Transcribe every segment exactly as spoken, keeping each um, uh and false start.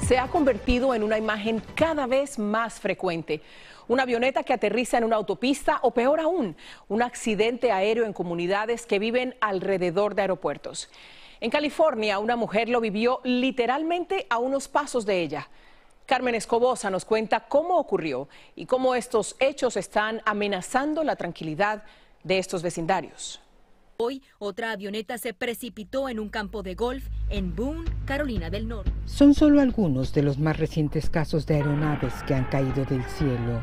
se ha convertido en una imagen cada vez más frecuente. Una avioneta que aterriza en una autopista o, peor aún, un accidente aéreo en comunidades que viven alrededor de aeropuertos. En California, una mujer lo vivió literalmente a unos pasos de ella. Carmen Escobosa nos cuenta cómo ocurrió y cómo estos hechos están amenazando la tranquilidad de estos vecindarios. Hoy, otra avioneta se precipitó en un campo de golf en Boone, Carolina del Norte. Son solo algunos de los más recientes casos de aeronaves que han caído del cielo.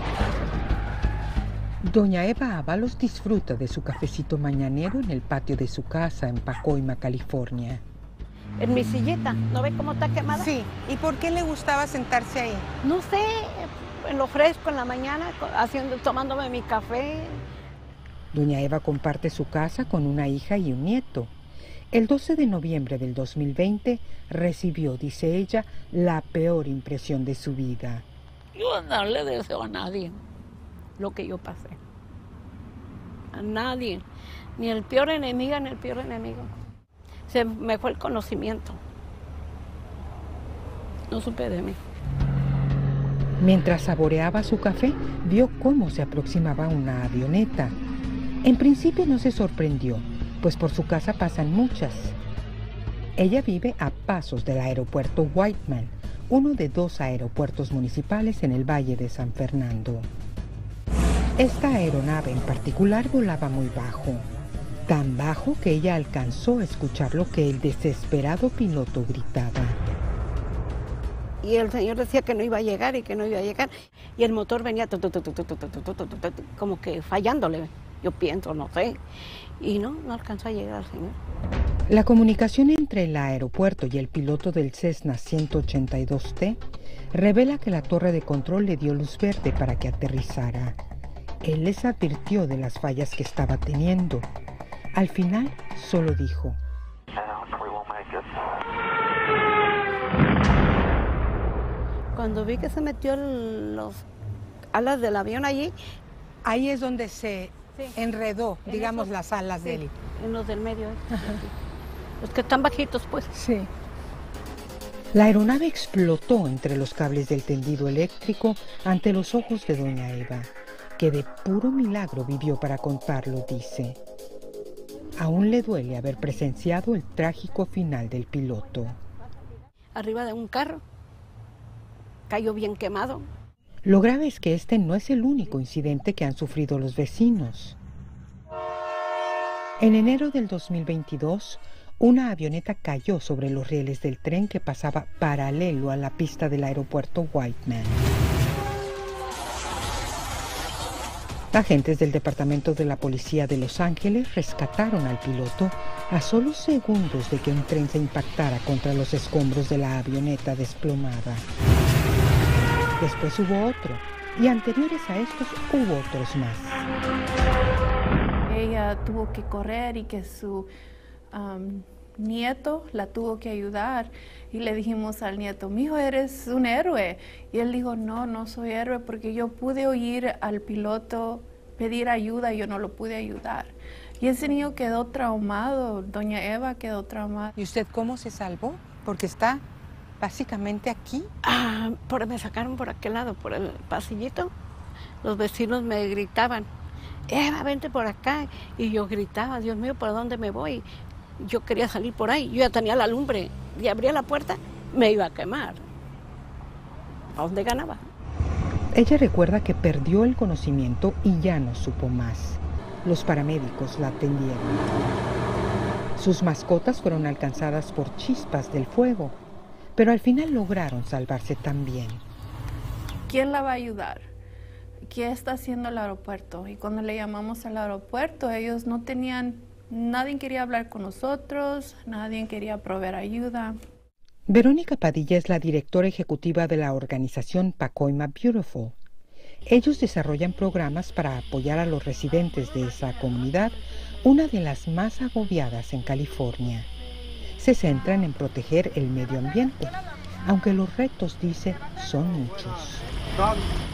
Doña Eva Ábalos disfruta de su cafecito mañanero en el patio de su casa en Pacoima, California. En mi sillita, ¿no ve cómo está quemada? Sí. ¿Y por qué le gustaba sentarse ahí? No sé, en lo fresco en la mañana, haciendo, tomándome mi café. Doña Eva comparte su casa con una hija y un nieto. El doce de noviembre del dos mil veinte recibió, dice ella, la peor impresión de su vida. Yo no le deseo a nadie lo que yo pasé. A nadie. Ni el peor enemigo ni el peor enemigo. Se me fue el conocimiento. No supe de mí. Mientras saboreaba su café, vio cómo se aproximaba una avioneta. En principio no se sorprendió, pues por su casa pasan muchas. Ella vive a pasos del aeropuerto Whiteman, uno de dos aeropuertos municipales en el Valle de San Fernando. Esta aeronave en particular volaba muy bajo, tan bajo que ella alcanzó a escuchar lo que el desesperado piloto gritaba. Y el señor decía que no iba a llegar y que no iba a llegar, y el motor venía tu, tu, tu, tu, tu, tu, tu, tu, tu, tu, tu, como que fallándole. Yo pienso, no sé, y no, no alcanzó a llegar, señor. La comunicación entre el aeropuerto y el piloto del Cessna ciento ochenta y dos T revela que la torre de control le dio luz verde para que aterrizara. Él les advirtió de las fallas que estaba teniendo. Al final, solo dijo: Cuando vi que se metió los alas del avión allí, ahí es donde se sí. enredó, en digamos, esos, las alas sí, de él. En los del medio, ¿eh? Los que están bajitos, pues. Sí. La aeronave explotó entre los cables del tendido eléctrico ante los ojos de doña Eva, que de puro milagro vivió para contarlo, dice. Aún le duele haber presenciado el trágico final del piloto. Arriba de un carro, cayó bien quemado. Lo grave es que este no es el único incidente que han sufrido los vecinos. En enero del dos mil veintidós, una avioneta cayó sobre los rieles del tren que pasaba paralelo a la pista del aeropuerto Whiteman. Agentes del Departamento de la Policía de Los Ángeles rescataron al piloto a solo segundos de que un tren se impactara contra los escombros de la avioneta desplomada. Después hubo otro, y anteriores a estos hubo otros más. Ella tuvo que correr y que su um, nieto la tuvo que ayudar. Y le dijimos al nieto: mijo, eres un héroe. Y él dijo: no, no soy héroe porque yo pude oír al piloto pedir ayuda y yo no lo pude ayudar. Y ese niño quedó traumado, doña Eva quedó traumada. ¿Y usted cómo se salvó? Porque está básicamente aquí. Ah, por, me sacaron por aquel lado, por el pasillito. Los vecinos me gritaban: Eva, vente por acá. Y yo gritaba: Dios mío, ¿por dónde me voy? Yo quería salir por ahí. Yo ya tenía la lumbre. Y abría la puerta, me iba a quemar. ¿A dónde ganaba? Ella recuerda que perdió el conocimiento y ya no supo más. Los paramédicos la atendieron. Sus mascotas fueron alcanzadas por chispas del fuego, pero al final lograron salvarse también. ¿Quién la va a ayudar? ¿Qué está haciendo el aeropuerto? Y cuando le llamamos al aeropuerto, ellos no tenían, nadie quería hablar con nosotros, nadie quería proveer ayuda. Verónica Padilla es la directora ejecutiva de la organización Pacoima Beautiful. Ellos desarrollan programas para apoyar a los residentes de esa comunidad, una de las más agobiadas en California. Se centran en proteger el medio ambiente, aunque los retos, dice, son muchos.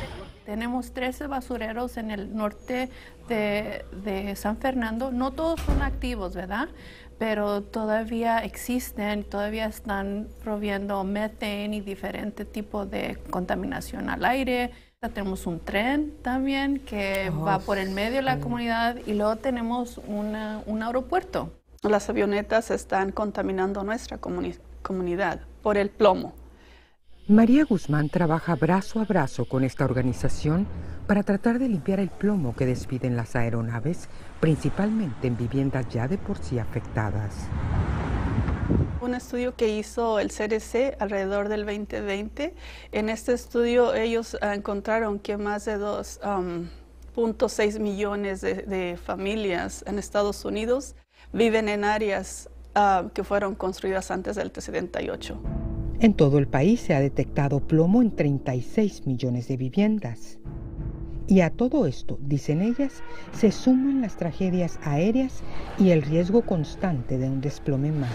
Tenemos trece basureros en el norte de, de San Fernando. No todos son activos, ¿verdad? Pero todavía existen, todavía están proviendo metano y diferentes tipos de contaminación al aire. Tenemos un tren también que oh, va por el medio de la comunidad y luego tenemos una, un aeropuerto. Las avionetas están contaminando nuestra comuni- comunidad por el plomo. María Guzmán trabaja brazo a brazo con esta organización para tratar de limpiar el plomo que despiden las aeronaves, principalmente en viviendas ya de por sí afectadas. Un estudio que hizo el C D C alrededor del veinte veinte, en este estudio ellos uh, encontraron que más de dos punto seis um, millones de, de familias en Estados Unidos viven en áreas uh, que fueron construidas antes del setenta y ocho. En todo el país se ha detectado plomo en treinta y seis millones de viviendas. Y a todo esto, dicen ellas, se suman las tragedias aéreas y el riesgo constante de un desplome más.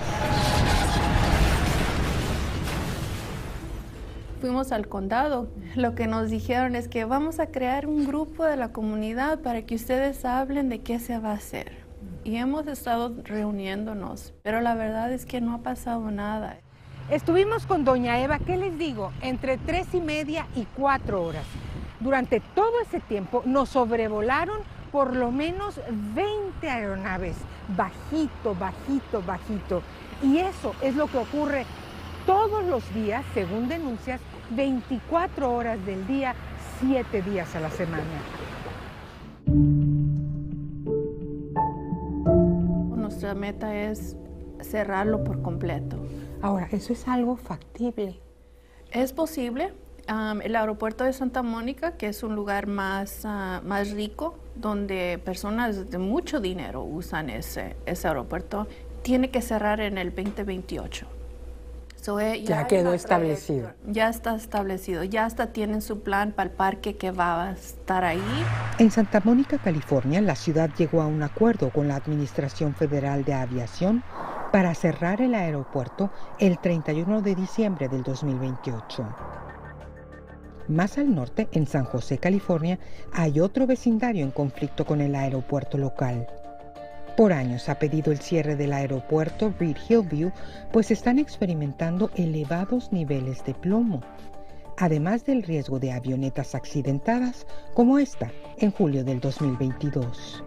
Fuimos al condado. Lo que nos dijeron es que vamos a crear un grupo de la comunidad para que ustedes hablen de qué se va a hacer. Y hemos estado reuniéndonos, pero la verdad es que no ha pasado nada. Estuvimos con doña Eva, ¿qué les digo? Entre tres y media y cuatro horas. Durante todo ese tiempo nos sobrevolaron por lo menos veinte aeronaves, bajito, bajito, bajito. Y eso es lo que ocurre todos los días, según denuncias, veinticuatro horas del día, siete días a la semana. Nuestra meta es cerrarlo por completo. Ahora, ¿eso es algo factible? Es posible. Um, el aeropuerto de Santa Mónica, que es un lugar más, uh, más rico, donde personas de mucho dinero usan ese, ese aeropuerto, tiene que cerrar en el veinte veintiocho. So, eh, ya, ya quedó establecido. Ya está establecido, ya hasta tienen su plan para el parque que va a estar ahí. En Santa Mónica, California, la ciudad llegó a un acuerdo con la Administración Federal de Aviación para cerrar el aeropuerto el treinta y uno de diciembre del dos mil veintiocho. Más al norte, en San José, California, hay otro vecindario en conflicto con el aeropuerto local. Por años ha pedido el cierre del aeropuerto Reed Hillview, pues están experimentando elevados niveles de plomo, además del riesgo de avionetas accidentadas como esta en julio del dos mil veintidós.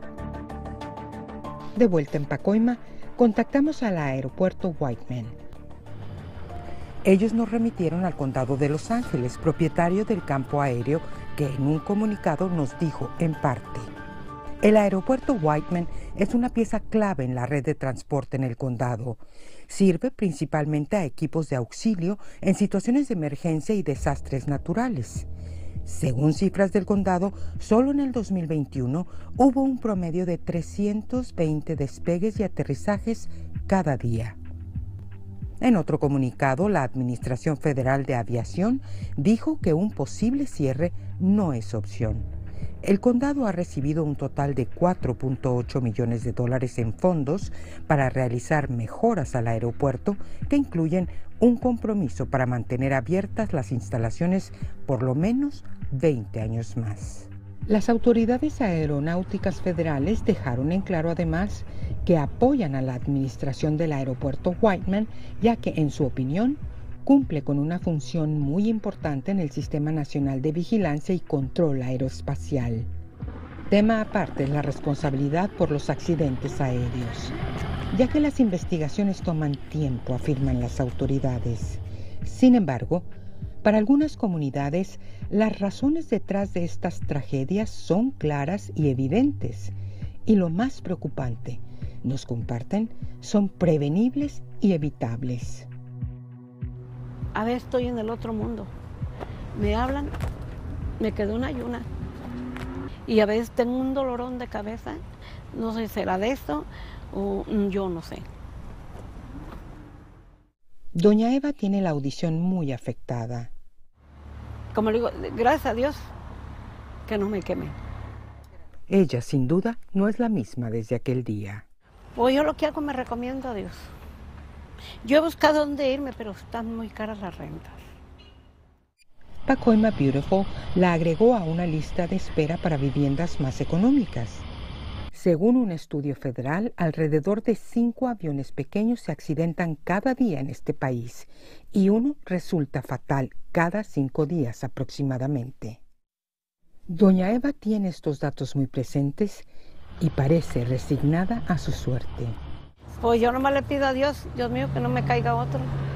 De vuelta en Pacoima, contactamos al aeropuerto Whiteman. Ellos nos remitieron al condado de Los Ángeles, propietario del campo aéreo, que en un comunicado nos dijo en parte: el aeropuerto Whiteman es una pieza clave en la red de transporte en el condado. Sirve principalmente a equipos de auxilio en situaciones de emergencia y desastres naturales. Según cifras del condado, solo en el dos mil veintiuno hubo un promedio de trescientos veinte despegues y aterrizajes cada día. En otro comunicado, la Administración Federal de Aviación dijo que un posible cierre no es opción. El condado ha recibido un total de cuatro punto ocho millones de dólares en fondos para realizar mejoras al aeropuerto que incluyen un compromiso para mantener abiertas las instalaciones por lo menos veinte años más. Las autoridades aeronáuticas federales dejaron en claro además que apoyan a la administración del aeropuerto Whiteman, ya que en su opinión cumple con una función muy importante en el Sistema Nacional de Vigilancia y Control Aeroespacial. Tema aparte es la responsabilidad por los accidentes aéreos, ya que las investigaciones toman tiempo, afirman las autoridades. Sin embargo, para algunas comunidades, las razones detrás de estas tragedias son claras y evidentes. Y lo más preocupante, nos comparten, son prevenibles y evitables. A veces estoy en el otro mundo. Me hablan, me quedó una ayuna. Y a veces tengo un dolorón de cabeza. No sé si será de esto o yo no sé. Doña Eva tiene la audición muy afectada. Como le digo, gracias a Dios que no me quemé. Ella, sin duda, no es la misma desde aquel día. Pues yo lo que hago me recomiendo a Dios. Yo he buscado dónde irme, pero están muy caras las rentas. Pacoima Beautiful la agregó a una lista de espera para viviendas más económicas. Según un estudio federal, alrededor de cinco aviones pequeños se accidentan cada día en este país y uno resulta fatal cada cinco días aproximadamente. Doña Eva tiene estos datos muy presentes y parece resignada a su suerte. Pues yo nomás le pido a Dios, Dios mío, que no me caiga otro.